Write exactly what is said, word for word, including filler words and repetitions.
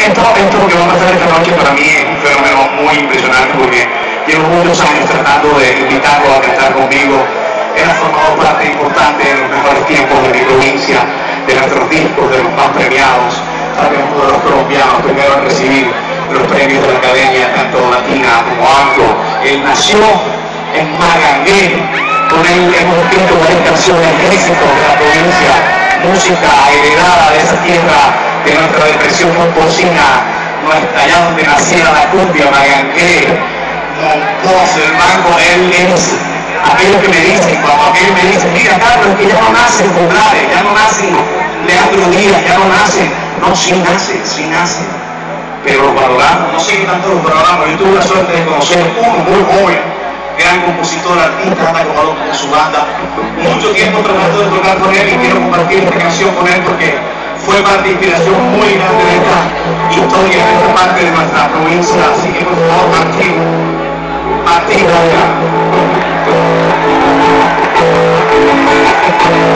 esto, esto que vamos a hacer esta noche para mí es un fenómeno muy impresionante porque llevo muchos años tratando de invitarlo a cantar conmigo. Él ha formado parte importante de los mejores tiempos de mi provincia, de nuestros discos, de los más premiados. Sabe, uno de los colombianos primero en recibir los premios de la Academia, tanto latina como anglo. Él nació en Magangué, con él hemos escrito varias canciones de éxito de la provincia, música heredada de esa tierra de nuestra depresión campesina, nuestra allá donde naciera la cumbia, Magangué, Monpós, el mango. Él es aquellos que me dicen, cuando aquellos me dicen, mira Carlos, que ya no nacen juglares, ya no nacen Leandro Díaz, ya no nacen, no, sí nacen, sí nacen, pero los valoramos, no sé qué tanto los valoramos. Yo tuve la suerte de conocer uno muy joven, gran compositor, artista, anda como loco con su banda, mucho tiempo tratando de tocar con él y quiero compartir esta canción con él porque fue parte de inspiración muy grande de esta historia, de esta parte de nuestra provincia, así que por favor, Martín, Martín,